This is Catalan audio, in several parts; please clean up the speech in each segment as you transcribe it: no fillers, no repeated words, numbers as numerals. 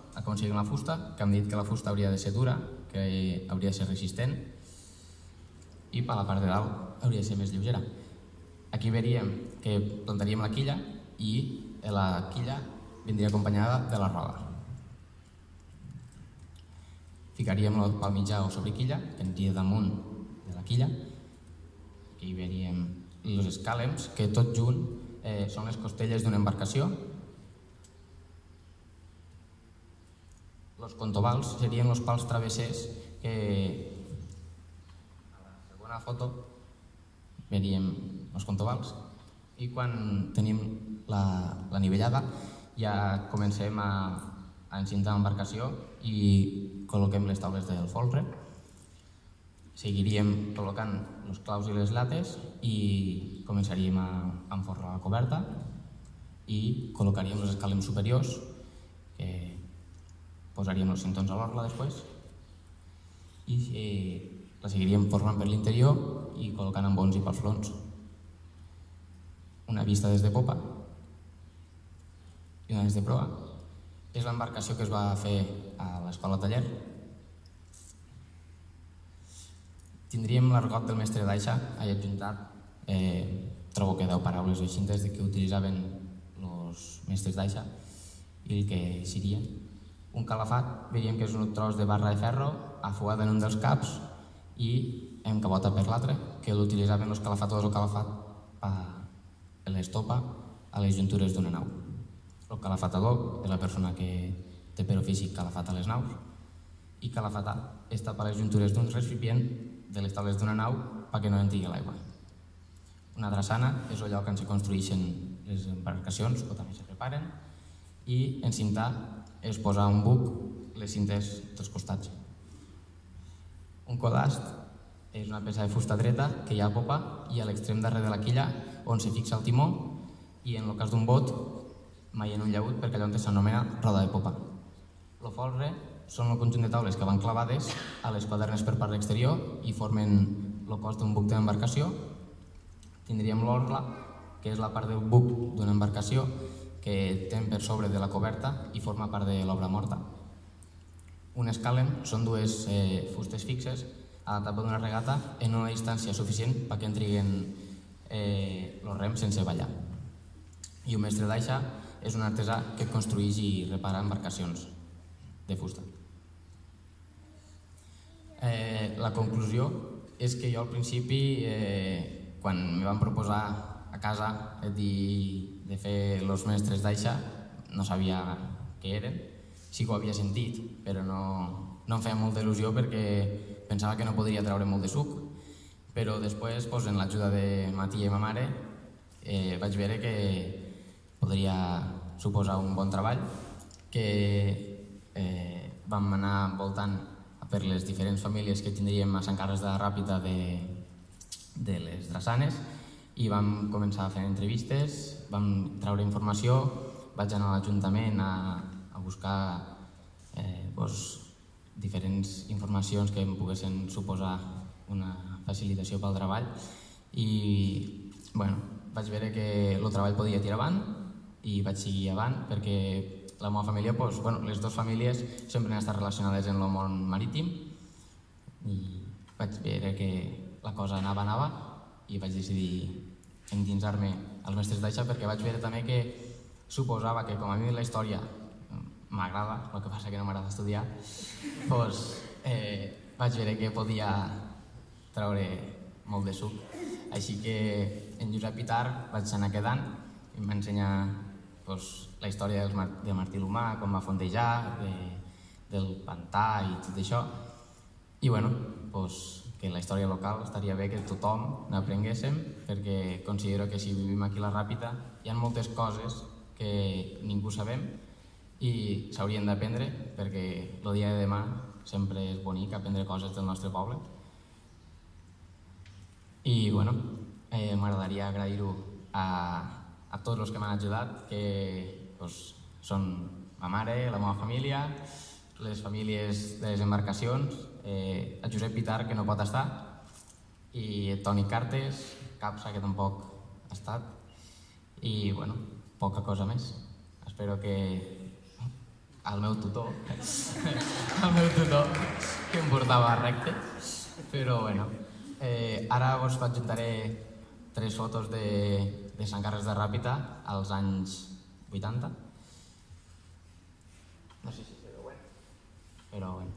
aconseguim la fusta, que hem dit que la fusta hauria de ser dura, que hauria de ser resistent, i per la part de dalt hauria de ser més lleugera. Aquí veuríem que plantaríem la quilla i la quilla vindria acompanyada de la roda. Ficaríem pel mitjà o sobre quilla, que aniria damunt de la quilla. Aquí veuríem els escàlems, que tot junt són les costelles d'una embarcació. Els contovals serien els pals travessers que a la segona foto veuríem els contovals, i quan tenim la nivellada ja comencem a encintar l'embarcació i col·loquem les taules del folre. Seguiríem col·locant els claus i les lates i començaríem a enforrar la coberta i col·locaríem els escàlems superiors, que posaríem els cintons a l'orla després, i la seguiríem formant per l'interior i col·locant embons i palflons. Una vista des de popa i una des de proa. És l'embarcació que es va fer a l'escola taller. Tindríem l'argot del mestre d'Aixa allà adjuntat. Trobo que 10 paraules així des que utilitzaven els mestres d'Aixa i el que serien. Un calafat, veiem que és un tros de barra de ferro afuat en un dels caps i amb cabota per l'altre, que l'utilitzaven els calafators o calafat a l'estopa a les juntures d'una nau. El calafatador és la persona que té per ofici calafat a les naus, i calafatar és tapar les juntures d'un recipient de les taules d'una nau perquè no entri l'aigua. Una drassana és el lloc on se construeixen les embarcacions o també se preparen, i encintar és posar un buc les cintes dels costats. Un codast és una peça de fusta dreta que hi ha a popa i a l'extrem darrere de la quilla on se fixa el timó, i en el cas d'un bot mai en un llaüt perquè allò on s'anomena roda de popa. El folre són el conjunt de taules que van clavades a les quadernes per part exterior i formen el cos d'un buc de l'embarcació. Tindríem l'orla, que és la part del buc d'una embarcació que té per sobre de la coberta i forma part de l'obra morta. Un escàlem són dues fustes fixes a la tapa d'una regata en una distància suficient perquè entrin els rems sense ballar. I un mestre d'aixa és un artesà que construeix i repara embarcacions de fusta. La conclusió és que jo al principi, quan em van proposar a casa de fer els mestres d'aixa, no sabia què eren. Sí que ho havia sentit, però no em feia molta il·lusió perquè pensava que no podria treure molt de suc. Però després, amb l'ajuda de ma tia i ma mare, vaig veure que podria suposar un bon treball, que vam anar voltant per les diferents famílies que tindríem a Sant Carles de la Ràpita de les drassanes, i vam començar a fer entrevistes, vam treure informació, vaig anar a l'Ajuntament a buscar diferents informacions que em poguessin suposar una facilitació pel treball, i vaig veure que el treball podia tirar avant i vaig seguir avant perquè la meva família, les dues famílies sempre han estat relacionades amb el món marítim, i vaig veure que la cosa anava i vaig decidir endinsar-me als mestres d'aixa perquè vaig veure també que suposava que, com a mi la història m'agrada, el que passa que no m'agrada estudiar, vaig veure que podia treure molt de suc. Així que en Josep Pitar vaig anar quedant i em va ensenyar la història de Martí l'Humà, com va fondejar, del pantà i tot això. I que la història local estaria bé que tothom n'aprenguéssim, perquè considero que si vivim aquí a la Ràpita hi ha moltes coses que ningú sabem i s'haurien d'aprendre, perquè el dia de demà sempre és bonic aprendre coses del nostre poble. I m'agradaria agrair-ho a tots els que m'han ajudat, que són ma mare, la meva família, les famílies de les embarcacions, a Josep Pitar, que no pot estar, i Toni Cartes, Capsa, que tampoc ha estat, i poca cosa més. Espero que al meu tutor, que em portava recte, però bueno. Ara us adjuntaré 3 fotos de Sant Carles de Ràpita als anys 80. No sé si se veuen, però bueno.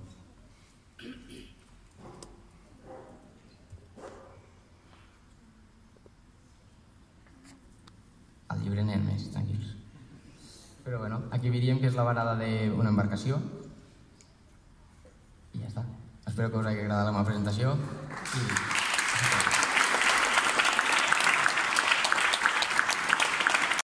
El llibre n'hi ha més, tranquils. Però bueno, aquí diríem que és la varada d'una embarcació. I ja està. Espero que us hagi agradat la meva presentació.